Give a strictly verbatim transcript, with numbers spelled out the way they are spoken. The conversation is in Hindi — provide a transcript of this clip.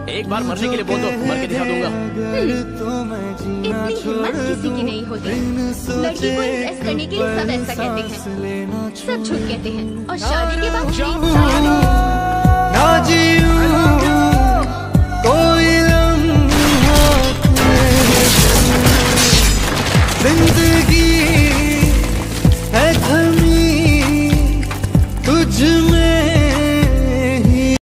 एक बार मरने के लिए बोल दो, मर के दिखा दूंगा। इतनी हिम्मत किसी की नहीं होती। लड़की को इम्प्रेस करने के लिए सब ऐसा कहते हैं, सब झूठ कहते हैं और शादी के बाद